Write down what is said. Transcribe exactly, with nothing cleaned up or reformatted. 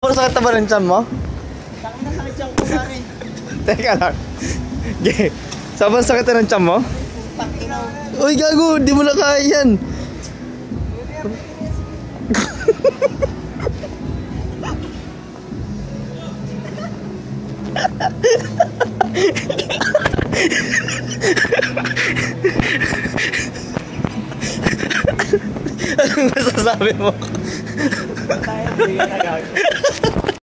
Sakit na ba ng tiyan mo? Sakit na sakit siyang kumain. Teka lang. Okay. Sobrang sakit na ng tiyan mo? Takina. Uy, gago, di mo na kaya yan. Anong masasabi mo? Tayo, hindi ka nagagawa.